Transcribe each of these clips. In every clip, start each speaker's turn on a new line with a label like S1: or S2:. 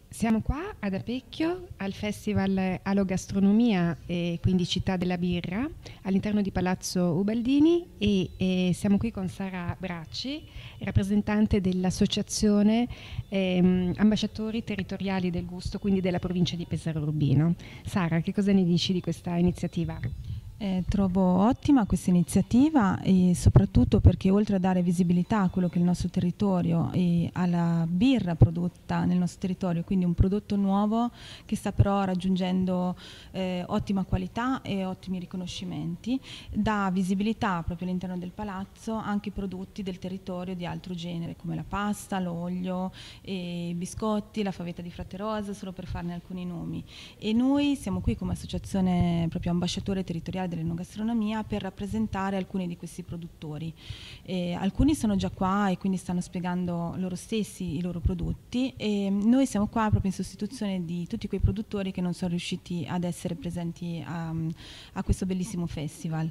S1: Siamo qua ad Apecchio al Festival Alogastronomia e quindi Città della Birra all'interno di Palazzo Ubaldini e siamo qui con Sara Bracci, rappresentante dell'associazione Ambasciatori Territoriali del Gusto, quindi della provincia di Pesaro Urbino. Sara, che cosa ne dici di questa iniziativa?
S2: Trovo ottima questa iniziativa e soprattutto perché oltre a dare visibilità a quello che è il nostro territorio e alla birra prodotta nel nostro territorio, quindi un prodotto nuovo che sta però raggiungendo ottima qualità e ottimi riconoscimenti, dà visibilità proprio all'interno del palazzo anche i prodotti del territorio di altro genere come la pasta, l'olio, i biscotti, la favetta di Frate Rosa, solo per farne alcuni nomi. E noi siamo qui come associazione proprio ambasciatore territoriale dell'enogastronomia per rappresentare alcuni di questi produttori. Alcuni sono già qua e quindi stanno spiegando loro stessi i loro prodotti e noi siamo qua proprio in sostituzione di tutti quei produttori che non sono riusciti ad essere presenti a questo bellissimo festival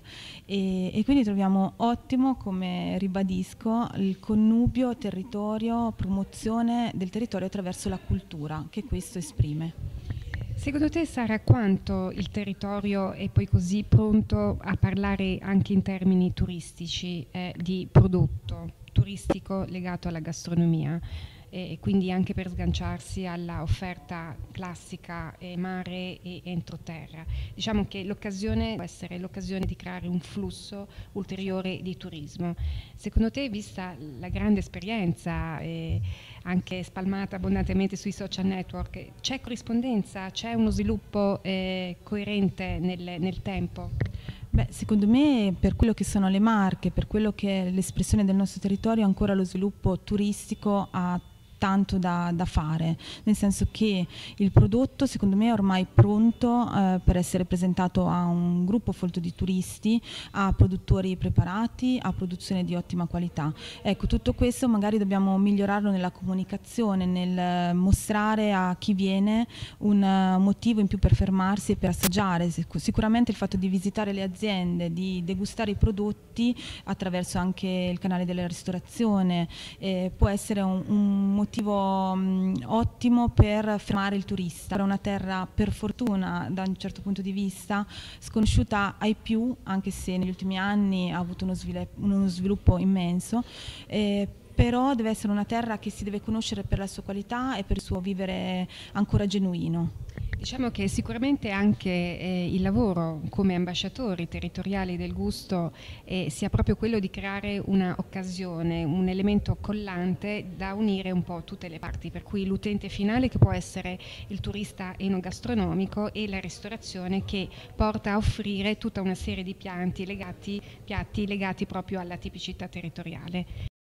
S2: e quindi troviamo ottimo, come ribadisco, il connubio territorio, promozione del territorio attraverso la cultura che questo esprime.
S1: Secondo te, Sara, quanto il territorio è poi così pronto a parlare anche in termini turistici di prodotto turistico legato alla gastronomia e quindi anche per sganciarsi alla offerta classica mare e entroterra? Diciamo che l'occasione può essere l'occasione di creare un flusso ulteriore di turismo. Secondo te, vista la grande esperienza anche spalmata abbondantemente sui social network, c'è corrispondenza, c'è uno sviluppo coerente nel tempo?
S2: Beh, secondo me per quello che sono le marche, per quello che è l'espressione del nostro territorio, ancora lo sviluppo turistico ha tanto da fare, nel senso che il prodotto secondo me è ormai pronto per essere presentato a un gruppo folto di turisti, a produttori preparati, a produzione di ottima qualità. Ecco, tutto questo magari dobbiamo migliorarlo nella comunicazione, nel mostrare a chi viene un motivo in più per fermarsi e per assaggiare. Sicuramente il fatto di visitare le aziende, di degustare i prodotti attraverso anche il canale della ristorazione può essere un motivo ottimo per fermare il turista. È una terra, per fortuna, da un certo punto di vista sconosciuta ai più, anche se negli ultimi anni ha avuto uno sviluppo immenso, però deve essere una terra che si deve conoscere per la sua qualità e per il suo vivere ancora genuino.
S1: Diciamo che sicuramente anche il lavoro come ambasciatori territoriali del gusto sia proprio quello di creare una occasione, un elemento collante da unire un po' tutte le parti, per cui l'utente finale che può essere il turista enogastronomico e la ristorazione che porta a offrire tutta una serie di piatti legati proprio alla tipicità territoriale.